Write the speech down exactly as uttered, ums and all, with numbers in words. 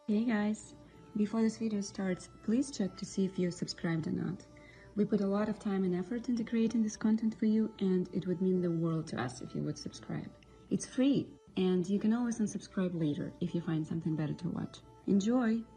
Hey guys! Before this video starts, please check to see if you're subscribed or not. We put a lot of time and effort into creating this content for you, and it would mean the world to us if you would subscribe. It's free, and you can always unsubscribe later if you find something better to watch. Enjoy!